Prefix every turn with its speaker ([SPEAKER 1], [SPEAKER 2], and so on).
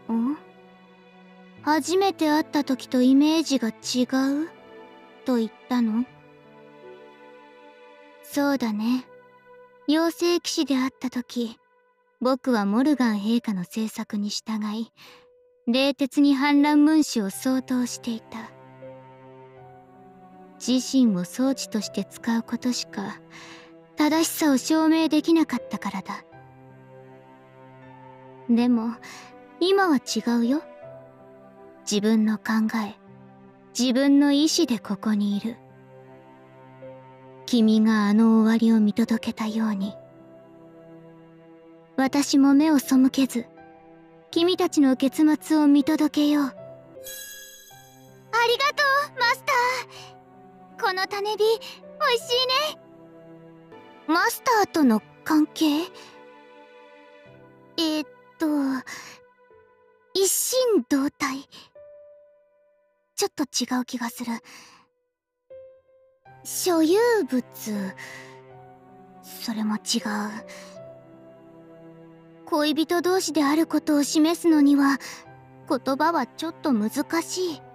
[SPEAKER 1] ん？初めて会った時とイメージが違うと言ったの？そうだね。妖精騎士で会った時、僕はモルガン陛下の政策に従い、冷徹に反乱分子を掃討していた。自身を装置として使うことしか正しさを証明できなかったからだ。でも今は違うよ。自分の考え、自分の意志でここにいる。君があの終わりを見届けたように、私も目を背けず君たちの結末を見届けよう。ありがとう、マスター。この種火美味しいね。マスターとの関係？一心同体。ちょっと違う気がする。所有物、それも違う。恋人同士であることを示すのには言葉はちょっと難しい。